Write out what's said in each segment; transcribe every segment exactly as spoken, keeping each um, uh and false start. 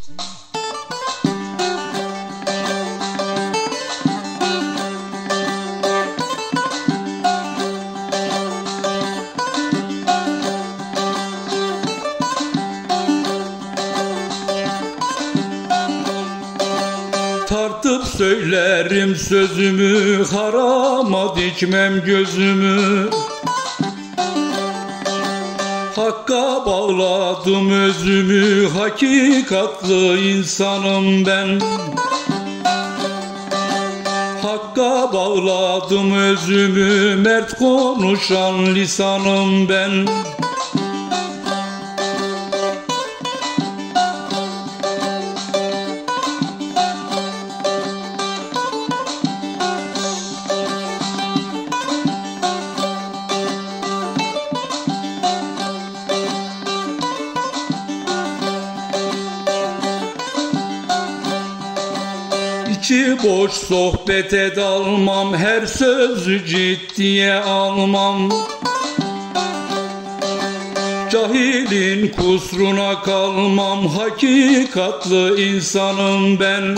Tartıp söylerim sözümü, harama dikmem gözümü. Hakka bağladım özümü, hakikatlı insanım ben. Hakka bağladım özümü, mert konuşan lisanım ben. İçi boş sohbete dalmam, her sözü ciddiye almam. Cahilin kusruna kalmam, hakikatlı insanım ben.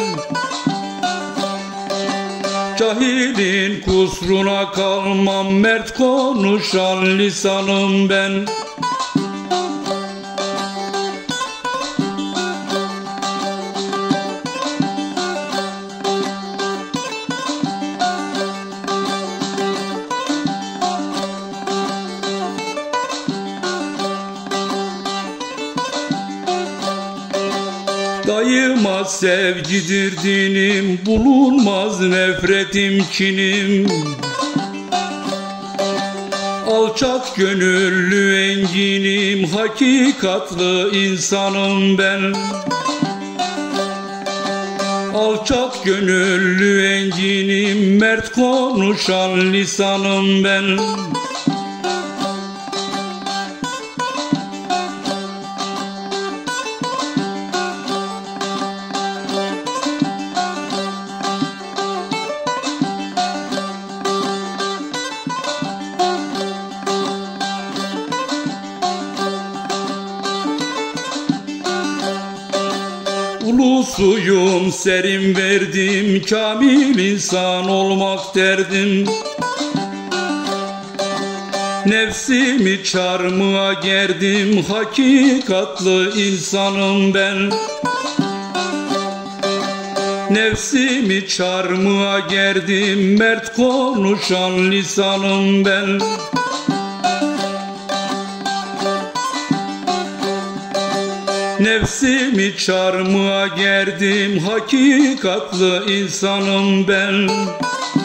Cahilin kusruna kalmam, mert konuşan lisanım ben. Daima sevgidir dinim, bulunmaz nefretim kinim. Alçak gönüllü enginim, hakikatlı insanım ben. Alçak gönüllü enginim, mert konuşan lisanım ben. Ulusuyum, serim verdim, kamil insan olmak derdim. Nefsimi çarmıha gerdim, hakikatlı insanım ben. Nefsimi çarmıha gerdim, mert konuşan lisanım ben. Nefsimi çarmıha gerdim, hakikatlı insanım ben.